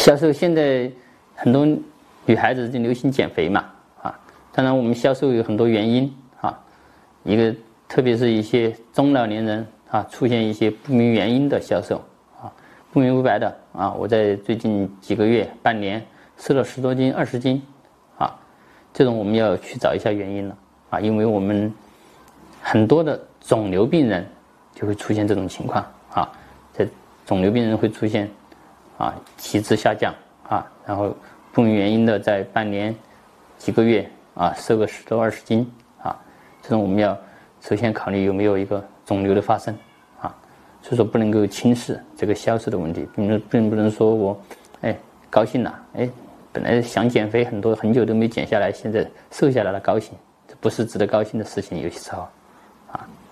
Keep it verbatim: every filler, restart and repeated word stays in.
销售现在很多女孩子就流行减肥嘛，啊，当然我们销售有很多原因啊，一个特别是一些中老年人啊，出现一些不明原因的销售啊，不明不白的啊，我在最近几个月、半年瘦了十多斤、二十斤啊，这种我们要去找一下原因了啊，因为我们很多的肿瘤病人就会出现这种情况啊，在肿瘤病人会出现啊体质下降啊，然后不明原因的在半年、几个月啊瘦个十多二十斤啊，这种我们要首先考虑有没有一个肿瘤的发生啊，所以说不能够轻视这个销售的问题，并并不能说我哎高兴了，哎本来想减肥很多很久都没减下来，现在瘦下来了高兴，这不是值得高兴的事情，有些时候啊。